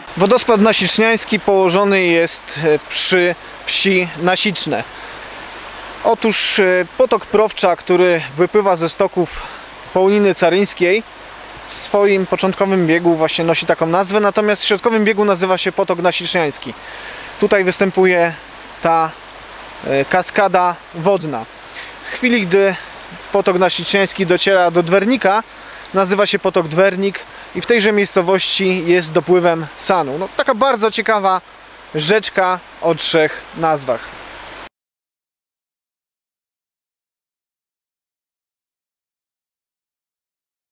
Wodospad Nasiczniański położony jest przy wsi Nasiczne. Otóż potok Prowcza, który wypływa ze stoków Pauliny Caryńskiej, w swoim początkowym biegu właśnie nosi taką nazwę, natomiast w środkowym biegu nazywa się potok Nasiczniański. Tutaj występuje ta kaskada wodna. W chwili, gdy potok Nasiczniański dociera do Dwernika, nazywa się potok Dwernik i w tejże miejscowości jest dopływem Sanu. No, taka bardzo ciekawa rzeczka o 3 nazwach.